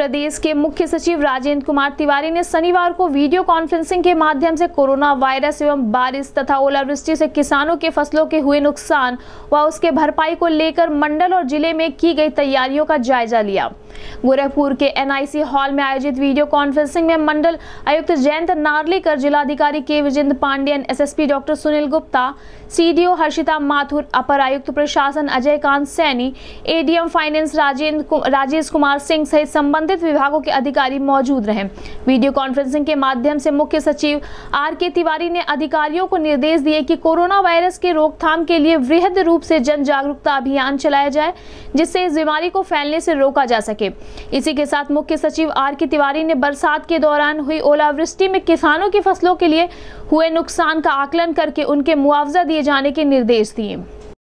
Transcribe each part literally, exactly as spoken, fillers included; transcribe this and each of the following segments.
प्रदेश के मुख्य सचिव राजेंद्र कुमार तिवारी ने शनिवार को वीडियो कॉन्फ्रेंसिंग के माध्यम से कोरोना वायरस एवं बारिश तथा ओलावृष्टि से किसानों के फसलों के हुए नुकसान व उसके भरपाई को लेकर मंडल और जिले में की गई तैयारियों का जायजा लिया। गोरखपुर के एन आई सी हॉल में आयोजित वीडियो कॉन्फ्रेंसिंग में मंडल आयुक्त जयंत नार्लिकर, जिलाधिकारी के Vijendra Pandeyan, S S P doctor Sunil Gupta, C D O Harshita Mathur, अपर आयुक्त प्रशासन Ajay Kant Saini, A D M finance Rajendra Rajesh Kumar Singh सहित संबंधित विभागों के अधिकारी मौजूद रहे। वीडियो कॉन्फ्रेंसिंग के माध्यम से मुख्य सचिव आर के तिवारी ने अधिकारियों को निर्देश दिए कि कोरोना वायरस के रोकथाम के लिए वृहद रूप से जन जागरूकता अभियान चलाया जाए, जिससे इस बीमारी को फैलने से रोका जा सके। इसी के साथ मुख्य सचिव आर के तिवारी ने बरसात के दौरान हुई ओलावृष्टि में किसानों की फसलों के लिए हुए नुकसान का आकलन करके उनके मुआवजा दिए जाने के निर्देश दिए।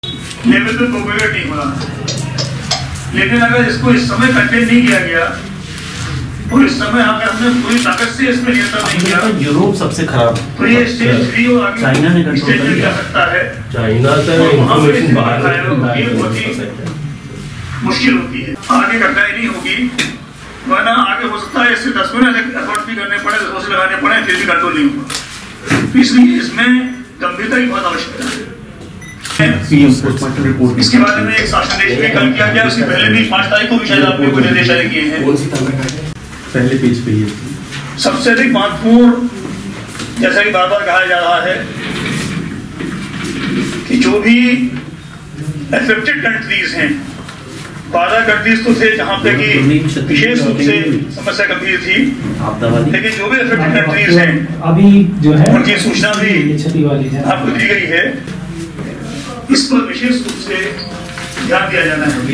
लेकिन अगर इसको इस समय कंटेन नहीं किया गया और इस समय अगर हमने पूरी ताकत से इसमें नियंत्रण नहीं किया, यूरोप सबसे खराब, तो ये स्टेज थ्री और आगे चाइना ने कंट्रोल कर लिया सकता है। चाइना से इंफॉर्मेशन बाहर मुश्किल होती है, आगे कठिनाई नहीं होगी, वरना आगे हो सकता है इससे दस गुना एफर्ट भी करने पड़े, रिसोर्स लगाने पड़े, फिर भी कंट्रोल नहीं होगा। इसलिए इसमें गंभीरता की बहुत आवश्यकता है। इसके बारे में एक शासन देश में कल किया गया, उससे पहले भी पांच तारीख को भी शायद आपने कुछ निर्देश जारी किए हैं। पहले पेज पे ही सबसे अधिक महत्वपूर्ण, जैसा कि बार बार कहा जा रहा है कि जो भी एफेक्टेड कंट्रीज हैं, बारह कंट्रीज तो थे जहां पे कि विशेष रूप से समस्या गंभीर थी, लेकिन जो भी एफेक्टेड कंट्रीज हैं अभी जो है उनकी सूचना भी आपको दी गई है। इस पर विशेष रूप से ध्यान दिया जाना है।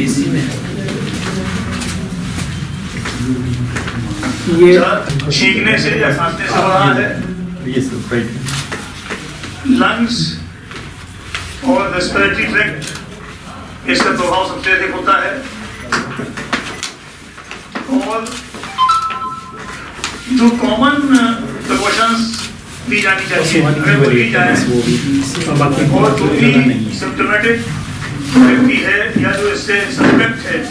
ये छींकने से या खांसने से हो रहा है, लंग्स और रेस्पिरेटरी ट्रैक्ट, इसका प्रभाव सबसे अधिक होता है। और जो कॉमन प्रिकॉशंस ली जानी चाहिए अगर वो ली जाए, और जो भी सिम्टोमेटिक व्यक्ति है या जो इससे सस्पेक्ट है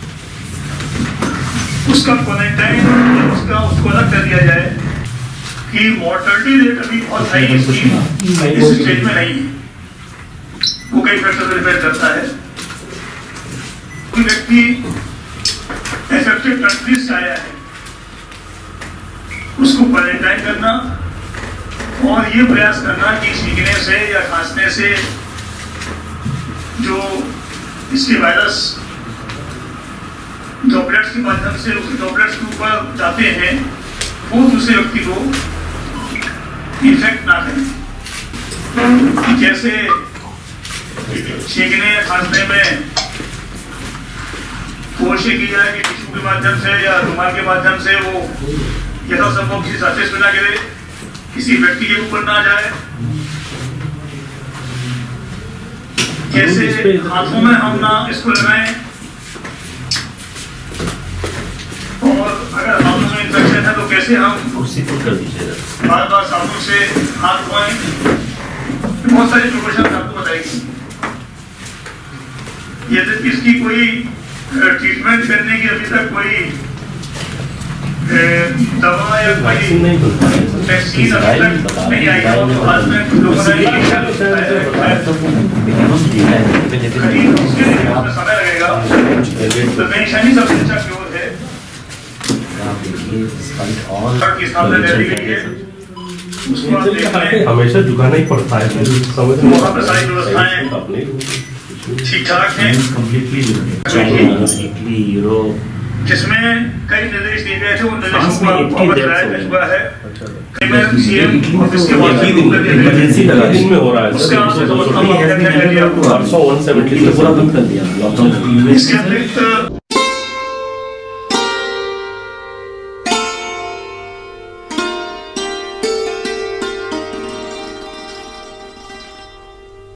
उसका क्वारंटाइन, उसका उसको अलग कर दिया जाए कि मॉर्टलिटी रेट अभी बहुत हाई इसकी इस स्टेज में नहीं है, वो कई फैक्टर पर डिपेंड करता है। कोई व्यक्ति एफेक्टेड कंट्रीज से आया है, उसको क्वारंटाइन करना और ये प्रयास करना कि छींकने से या खांसने से जो इसके वायरस ड्रॉपलेट्स के माध्यम से उस ड्रॉपलेट्स के ऊपर जाते हैं, वो दूसरे व्यक्ति को इन्फेक्ट ना करें। जैसे छींकने या खांसने में कोशिश की जाए कि टिश्यू के माध्यम से या रुमाल के माध्यम से वो यथासंभव किसी सरफेस पे ना गिरे, किसी व्यक्ति के ऊपर ना जाए। जैसे हाथों में हम ना इसको लगाएं, और अगर हाथों में इन्फेक्शन है तो कैसे हम बार बार साबुन से हाथ धोएं। बहुत सारी प्रिकॉशंस आपको बताएगी। यदि इसकी कोई ट्रीटमेंट करने की अभी तक कोई दवा या कोई वैक्सीन अभी तक नहीं आई है, तो हाथ में लोगों ने समय लगेगा, तो मेरी सबसे अच्छा क्योर है की स्थापना कर दी गई है, उसको आप देख लें। हमेशा झुकाना ही पड़ता है, वहाँ पर सारी व्यवस्थाएं ठीक ठाक है, जिसमें कई निर्देश दिए गए थे, उन निर्देशों को अवगत कराया हुआ है। सीएम ऑफिस के बाद इमरजेंसी लगा दिन में हो रहा है, उसके आपसे तो हम क्या कर दिया, परसों एक सौ सत्तर पूरा बंद कर दिया लॉकडाउन। इसके अतिरिक्त